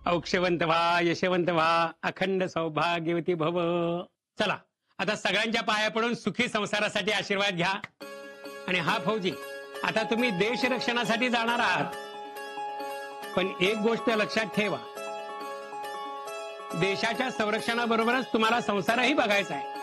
औक्षवंत व्हा, यशवंत व्हा, अखंड सौभाग्यवती भव. चला आता सगळ्यांच्या पाया पडून सुखी संसारासाठी आशीर्वाद घ्या. आणि हा फौजी, आता तुम्ही देश रक्षणासाठी जाणार आहात, पण एक गोष्ट लक्षात ठेवा, देशाच्या संरक्षणाबरोबरच तुम्हाला संसारही बघायचा आहे.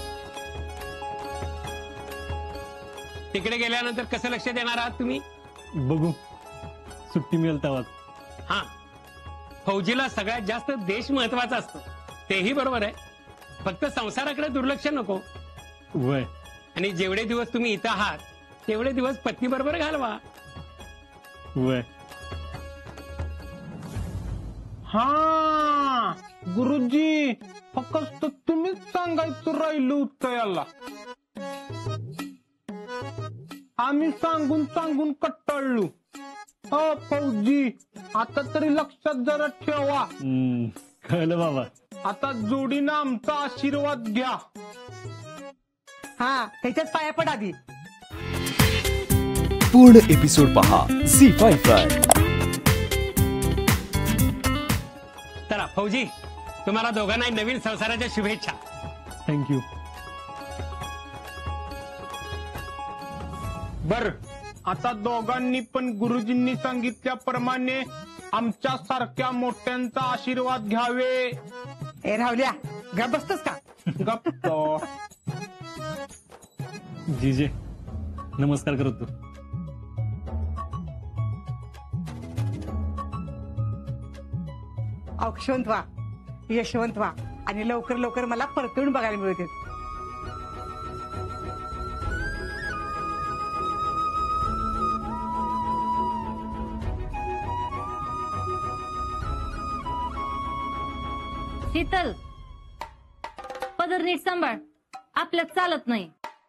तिकडे गेल्यानंतर कसं लक्ष देणार आहात तुम्ही? बघू, सुट्टी मिळेल तेव्हा. हा, फौजीला सगळ्यात जास्त देश महत्वाचा असतो, तेही बरोबर आहे. फक्त संसाराकडे दुर्लक्ष नको. वय. आणि जेवढे दिवस तुम्ही इथं आहात तेवढे दिवस पत्नी बरोबर घालवा. वय. हा गुरुजी, फक्त तुम्हीच सांगायचं राहिलं होतं याला. आम्ही सांगून सांगून कट्टाळलो. हो फौजी, आता तरी लक्षात जरा ठेवा. कळलं बाबा. आता जोडीनं आमचा आशीर्वाद घ्या. हा, त्याच्याच पाया पड आधी. पूर्ण एपिसोड पहा झी5 वर. चला फौजी, तुम्हाला दोघांना नवीन संसाराच्या शुभेच्छा. थँक्यू. बर, आता दोघांनी पण गुरुजींनी सांगितल्याप्रमाणे आमच्या सारख्या मोठ्यांचा आशीर्वाद घ्यावे. ए राहुल्या, ग बसतोस का? गप्प. जीजे नमस्कार करतो. औक्षवंत व्हा, यशवंत व्हा, आणि लवकर लवकर मला परतून बघायला मिळते. शीतल, पदर नीट सांभाळ, आपल्यात चालत नाही.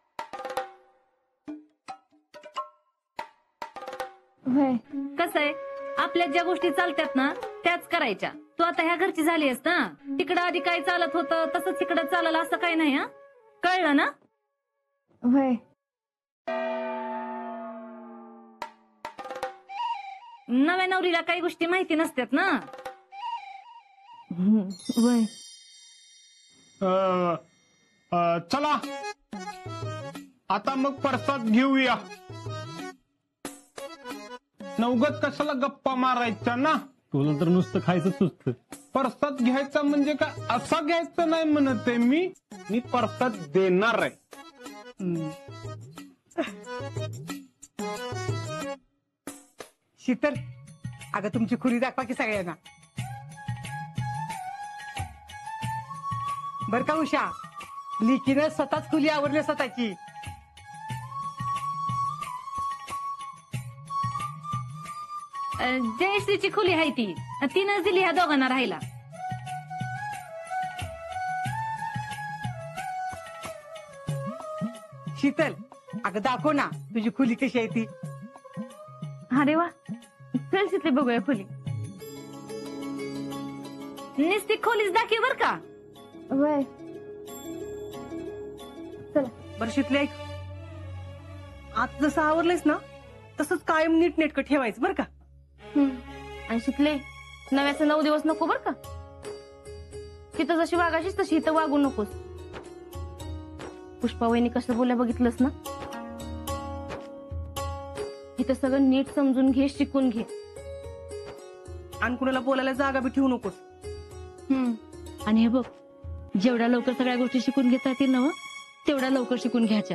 कसं आहे, आपल्यात ज्या गोष्टी चालतात ना त्याच करायच्या. तू आता ह्या घरची झाली आहेस ना, तिकडं आधी काय चालत होतं तसंच तिकडं चाललं असं काही नाही. हा, कळलं ना? होय. नव्या नवरीला काही गोष्टी माहिती नसतात ना. वय. चला आता मग प्रसाद घेऊया. नवगत कशाला गप्पा मारायच्या ना. तुला तर नुसतं खायचं सुचत. प्रसाद घ्यायचा म्हणजे काय असा घ्यायचं नाही म्हणत आहे मी प्रसाद देणार आहे. शीतल, अगं तुमची खुली दाखवा की सगळ्यांना. बर का उषा, लिकीनं स्वतःच खुली आवरली स्वतःची. जयश्रीची खुली आहे ती, तिनंच दिली ह्या दोघांना राहायला. शीतल, अगं दाखव ना तुझी खुली कशी आहे ती. अरे वा, चल शीतले बघूया खोली. नुसती खोलीच दाखव बर का. वय. चला. बरं शीतले, ऐक, आज जसं आवरलंयस ना तसंच कायम नीट नेटकं ठेवायचं बर का. आणि शीतले, नव्याचं 9 दिवस नको बर का. तिथं जशी वागायचीस तशी इथं वागू नकोस. पुष्पावहिनी कसं बोलल्या बघितलंस ना. इथं सगळं नीट समजून घे, शिकून घे. आणि कुणाला बोलायला जागा बी ठेवू नकोस. आणि हे बघ, जेवढ्या लवकर सगळ्या गोष्टी शिकून घेता येतील ना तेवढ्या लवकर शिकून घ्यायच्या.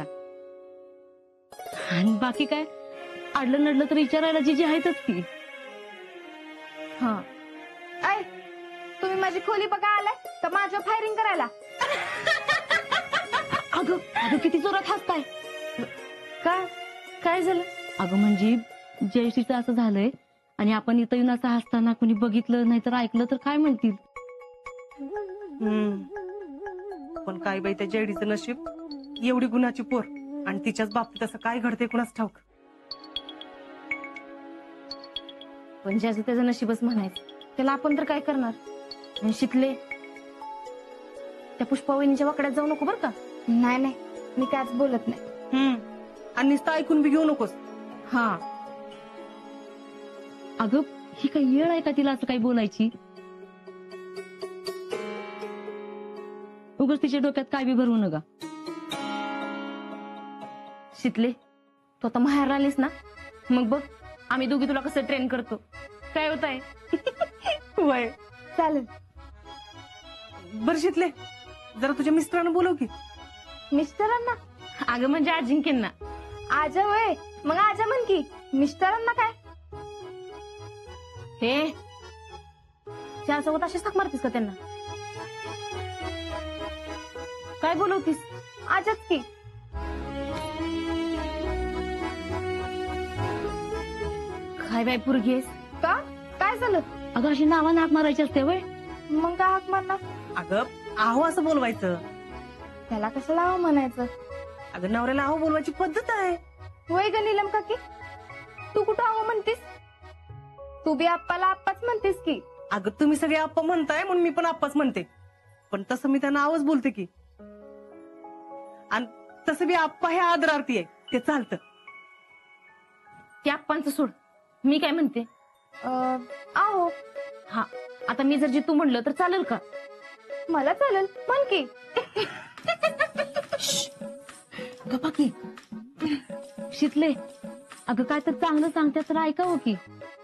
आणि बाकी काय, अडलं नडलं तर विचारायला जी आहेतच की. हा. ऐ, तुम्ही माझी खोली बघा आलाय तर माझ्या फायरिंग करायला. अगं अगं किती जोरात हसताय. काय झालं? अगं म्हणजे जयश्रीचं असं झालंय आणि आपण इथं येऊन असं हसताना कोणी बघितलं नाही तर ऐकलं तर काय म्हणतील. पण काय बाई, त्या जयडीचं नशीब, एवढी गुणाची पोर आणि तिच्याच बाबतीत असं काय घडते कुणाच ठाऊक. पण ज्याचं त्याचं नशीबच म्हणायचं, त्याला आपण तर काय करणार. आणि शिकले, त्या पुष्पावहिनीच्या वाकड्यात जाऊ नको बर का. नाही नाही, मी कायच बोलत नाही. आणि नुसतं ऐकून बी घेऊ नकोस. हा. अगं ही काही येळ आहे का तिला असं काही बोलायची. उगाच तिच्या डोक्यात काय बी भरवू नका. शितले, तू आता माहेर आलीस ना, मग बघ आम्ही दोघी तुला कसं ट्रेन करतो. काय होत आहे? वय चालेल. बरं शितले, जरा तुझ्या मिस्टरांना बोलव की. मिस्टरांना? अगं म्हणजे अजिंक्यना. आजा वय, मग आजा म्हण की. मिस्टरांना काय? हे त्यासोबत अशी साक मारतीस का त्यांना? काय बोलवतीस? आजाच की. काय बाय पोरगी आहेस? का? काय झालं? अगं अशी नावानं हाक मारायची असते वय. मग काय हाक मारणार? अगं आहो असं बोलवायचं. त्याला कशाला आहो म्हणायचं? अगं नवऱ्याला आहो बोलवायची पद्धत आहे. वय ग नीलम काकी, तू कुठं आहो म्हणतीस? तू बी आप्पाला आप्पाच म्हणतेस की. अगं तुम्ही सगळे आप्पा म्हणताय म्हणून मी पण आप्पाच म्हणते. पण तसं मी त्यांना आवाज बोलते की. आणि तसं बी आप्पा हे आदरार्थी आहे, ते चालतं. त्या आप्पांचं सोड, मी काय म्हणते? आहो. हा, आता मी जर तू म्हणलं तर चालेल का? मला चालेल, म्हण की. गप्पा की. शितले, अगं काय तर चांगलं सांगते तर ऐकावं की.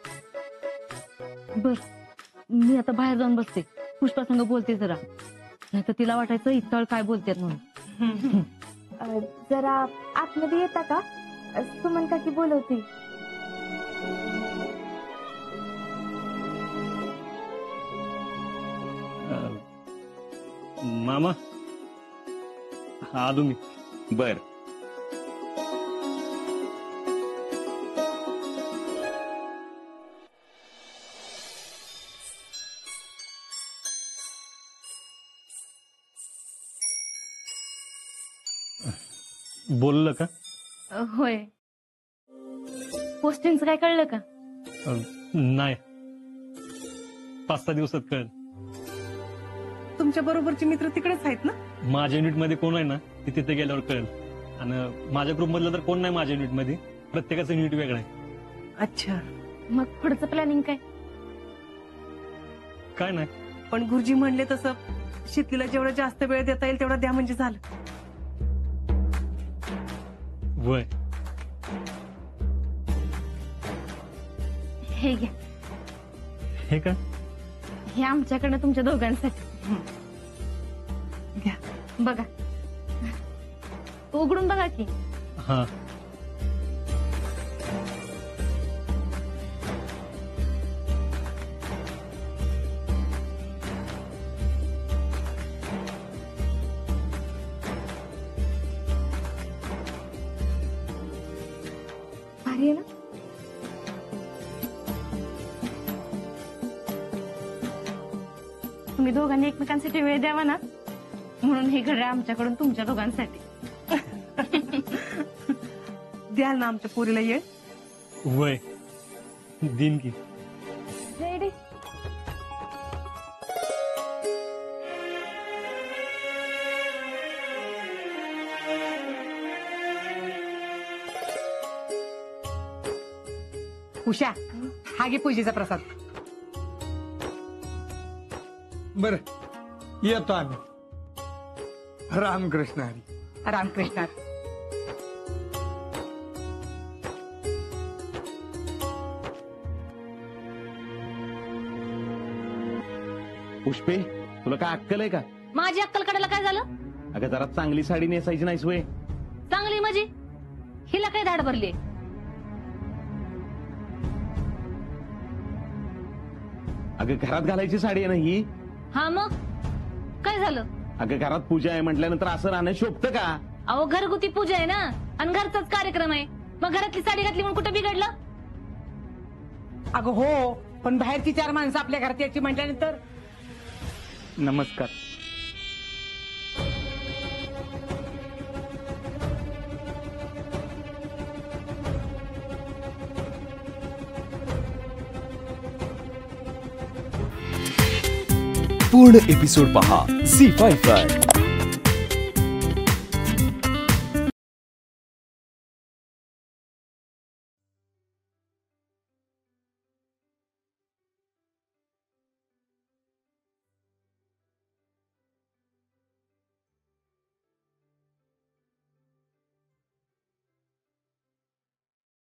बर, मी आता बाहेर जाऊन बसते, पुष्पासंग बोलते जरा, नाही तर तिला वाटायचं इतळ काय बोलतात म्हणून. जरा आतमध्ये येता का? सुमन काकी बोलवती. मामा, हा आलो मी. बर. बोललं का? होय. पोस्टिंगचं काय कळलं का? नाही, 5-6 दिवसात कळेल. तुमच्या बरोबरचे मित्र तिकडेच आहेत ना? माझ्या युनिट मध्ये कोण आहे ना, ते तिथे गेल्यावर कळेल. आणि माझ्या ग्रुप मधलं तर कोण नाही माझ्या युनिट मध्ये, प्रत्येकाचं युनिट वेगळं आहे. अच्छा. मग पुढचं प्लॅनिंग काय? काय नाही. पण गुरुजी म्हणले तसं शितलीला जेवढा जास्त वेळ देता येईल तेवढा द्या म्हणजे झालं. वय. हे घ्या. हे काय? हे आमच्याकडनं तुमच्या दोघांसाठी. घ्या. बघा, उघडून बघा की. हा. भारी आहे ना? तुम्ही दोघांनी एकमेकांसाठी वेळ द्यावा ना, म्हणून हे घड्याळ आमच्याकडून तुमच्या दोघांसाठी. द्याल ना आमच्या पोरीला येळ? वय दिन की. रेडी? उषा, हा घे पूजेचा प्रसाद. बर, येतो आम्ही. रामकृष्ण हरी. रामकृष्ण. पुष्पे, तुला काय अक्कल आहे का? माझी अक्कल काढायला काय झालं? अगं जरा चांगली साडी नेसायची नाहीस वय? चांगली माझी, हिला काय धाड भरली? अगं घरात घालायची साडी आहे ना ही. हा मग काय झालं? अगं घरात पूजा आहे म्हटल्यानंतर असं राहणं शोभतं का? अहो घरगुती पूजा आहे ना, आणि घरचाच कार्यक्रम आहे, मग घरातली साडी घातली म्हणून कुठं बिघडलं? अगं हो, पण बाहेरची 4 माणसं आपल्या घरात यायची म्हटल्यानंतर. नमस्कार. पूर्ण एपिसोड पहा झी5 वर.